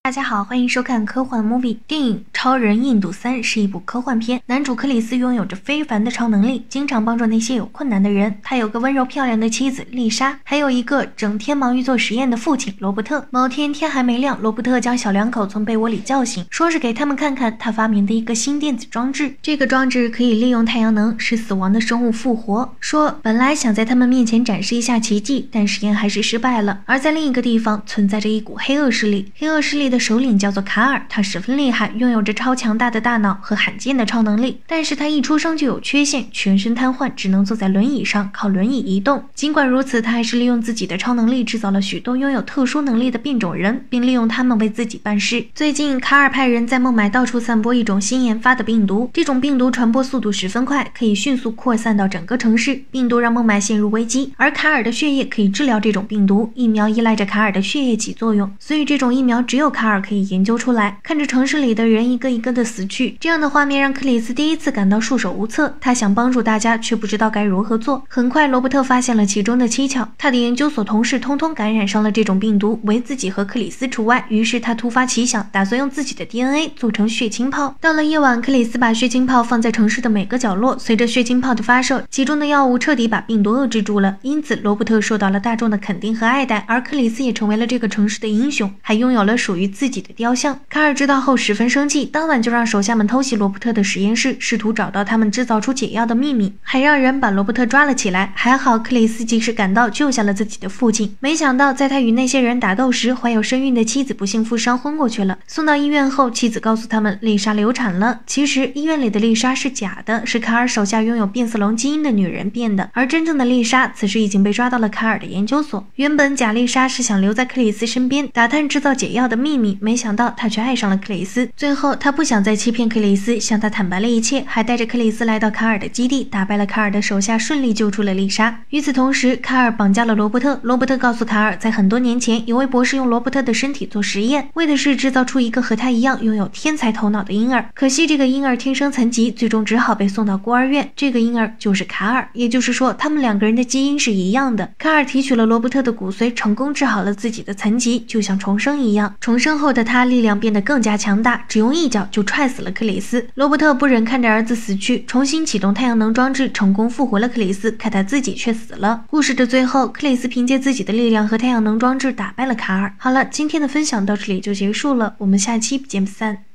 大家好，欢迎收看科幻 movie。电影《超人印度3》是一部科幻片，男主克里斯拥有着非凡的超能力，经常帮助那些有困难的人。他有个温柔漂亮的妻子丽莎，还有一个整天忙于做实验的父亲罗伯特。某天天还没亮，罗伯特将小两口从被窝里叫醒，说是给他们看看他发明的一个新电子装置。这个装置可以利用太阳能使死亡的生物复活。说本来想在他们面前展示一下奇迹，但实验还是失败了。而在另一个地方存在着一股黑恶势力，黑恶势力的首领叫做卡尔，他十分厉害，拥有着超强大的大脑和罕见的超能力，但是他一出生就有缺陷，全身瘫痪，只能坐在轮椅上，靠轮椅移动。尽管如此，他还是利用自己的超能力制造了许多拥有特殊能力的变种人，并利用他们为自己办事。最近卡尔派人在孟买到处散播一种新研发的病毒，这种病毒传播速度十分快，可以迅速扩散到整个城市。病毒让孟买陷入危机，而卡尔的血液可以治疗这种病毒，疫苗依赖着卡尔的血液起作用，所以这种疫苗只有卡尔可以研究出来。看着城市里的人一个一个的死去，这样的画面让克里斯第一次感到束手无策。他想帮助大家，却不知道该如何做。很快罗伯特发现了其中的蹊跷，他的研究所同事通通感染上了这种病毒，唯自己和克里斯除外。于是他突发奇想，打算用自己的 DNA 做成血清炮。到了夜晚，克里斯把血清炮放在城市的每个角落，随着血清炮的发射，其中的药物彻底把病毒遏制住了。因此罗伯特受到了大众的肯定和爱戴，而克里斯也成为了这个城市的英雄，还拥有了属于自己的雕像。卡尔知道后十分生气，当晚就让手下们偷袭罗伯特的实验室，试图找到他们制造出解药的秘密，还让人把罗伯特抓了起来。还好克里斯及时赶到，救下了自己的父亲。没想到在他与那些人打斗时，怀有身孕的妻子不幸负伤昏过去了。送到医院后，妻子告诉他们丽莎流产了。其实医院里的丽莎是假的，是卡尔手下拥有变色龙基因的女人变的，而真正的丽莎此时已经被抓到了卡尔的研究所。原本假丽莎是想留在克里斯身边，打探制造解药的秘密，没想到她却爱上了克里斯。最后他不想再欺骗克里斯，向他坦白了一切，还带着克里斯来到卡尔的基地，打败了卡尔的手下，顺利救出了丽莎。与此同时，卡尔绑架了罗伯特。罗伯特告诉卡尔，在很多年前，有位博士用罗伯特的身体做实验，为的是制造出一个和他一样拥有天才头脑的婴儿。可惜这个婴儿天生残疾，最终只好被送到孤儿院。这个婴儿就是卡尔，也就是说他们两个人的基因是一样的。卡尔提取了罗伯特的骨髓，成功治好了自己的残疾，就像重生一样。重生后的他力量变得更加强大，只用一脚就踹死了克里斯。罗伯特不忍看着儿子死去，重新启动太阳能装置，成功复活了克里斯，可他自己却死了。故事的最后，克里斯凭借自己的力量和太阳能装置打败了卡尔。好了，今天的分享到这里就结束了，我们下期不见不散。